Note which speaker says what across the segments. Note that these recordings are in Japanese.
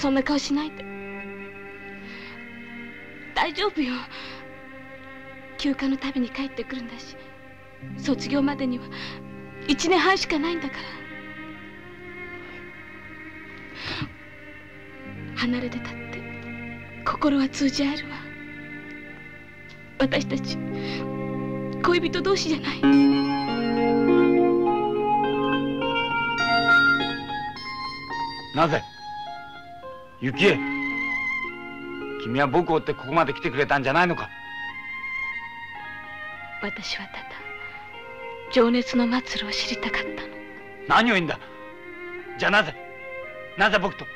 Speaker 1: そんな顔しないで。大丈夫よ。休暇のたびに帰ってくるんだし、卒業までには1年半しかないんだから。離れてたって心は通じ合えるわ。私たち恋人同士じゃない。
Speaker 2: なぜ雪江、君は僕を追ってここまで来てくれたんじゃないのか。
Speaker 1: 私はただ情熱の末路を知りたかったの。
Speaker 2: 何を言うんだ。じゃあなぜ僕と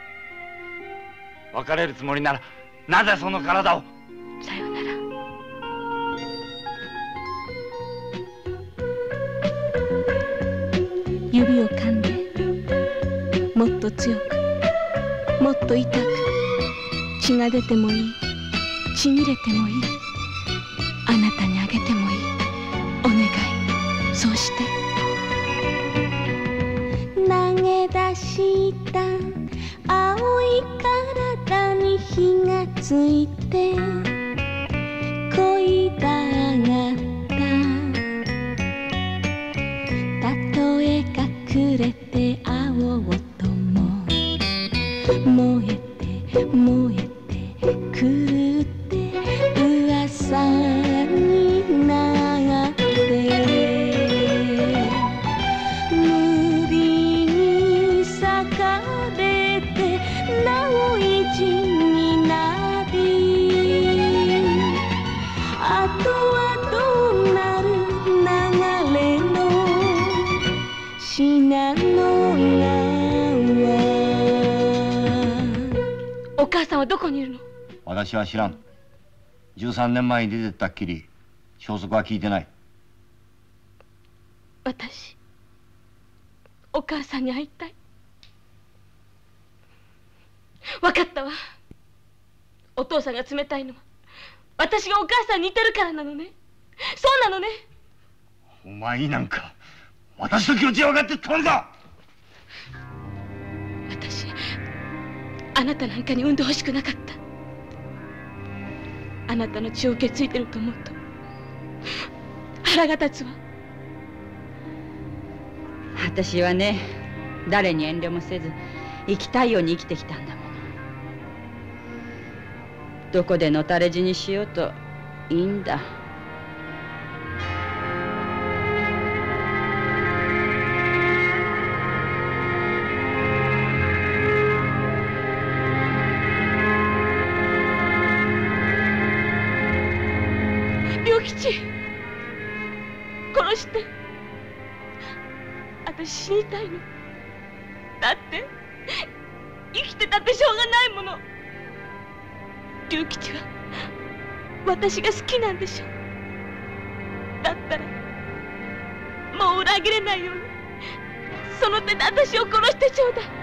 Speaker 2: 別れるつもりなら、なぜその体を。
Speaker 1: さようなら。指を噛んで、もっと強く、もっと痛く、血が出てもいい、ちぎれてもいい、あなたにあげてもいい。お願い、そうして。投げ出した青い体に火がついて恋だがったたとえ隠れて会おうとも燃えて燃えて狂って噂になって無理に裂かれてなお意地になり、あとはどうなる流れの信濃川。お母さんはどこにいるの？
Speaker 3: 私は知らん。13年前に出てったっきり消息は聞いてない。
Speaker 1: 私、お母さんに会いたい。分かったわ。お父さんが冷たいのは私がお母さんに似てるからなのね。そうなのね。
Speaker 3: お前になんか私の気持ちが分かってたまるか。
Speaker 1: 私、あなたなんかに産んでほしくなかった。あなたの血を受け継いでると思うと腹が立つわ。
Speaker 4: 私はね、誰に遠慮もせず生きたいように生きてきたんだもの。どこでのたれ死にしようといいんだ。
Speaker 1: 良吉、殺して。私死にたいの。だって生きてたってしょうがないもの。龍吉は私が好きなんでしょ。だったらもう裏切れないようにその手で私を殺してちょうだい。